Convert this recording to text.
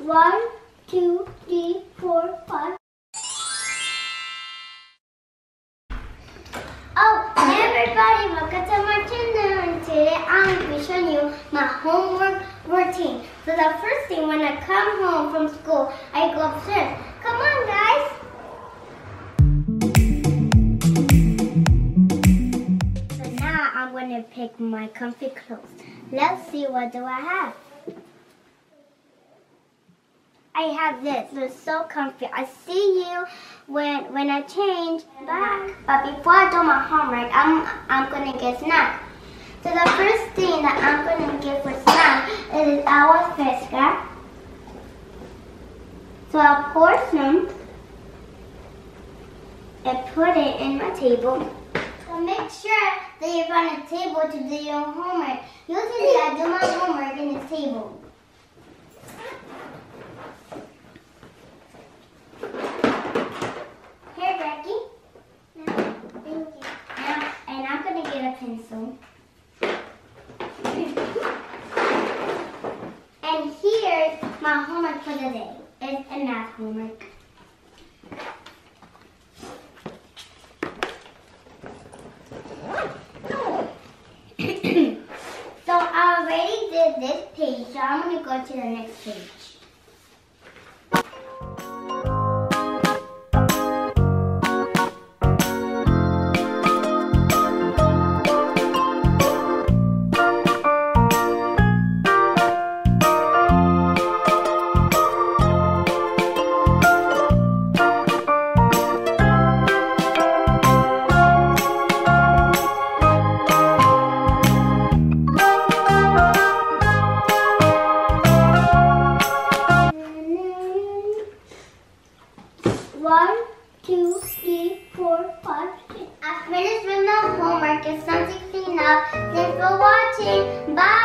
1, 2, 3, 4, 5. Oh, everybody, welcome to my channel, and today I'm going to be showing you my homework routine. So the first thing when I come home from school, I go upstairs. Come on, guys. So now I'm going to pick my comfy clothes. Let's see, what do I have? I have this. They're so comfy. I see you when I change back. But before I do my homework, I'm gonna get snack. So the first thing that I'm gonna get for snack is our fish scrap. So I'll pour some and put it in my table. So make sure that you're on a table to do your homework. Usually I do my homework in the table. Pencil. And here's my homework for the day. It's a math homework. So I already did this page, so I'm going to go to the next page. One, two, three, 4, 5, 6. I finished with my homework. It's time to clean up. Thanks for watching. Bye.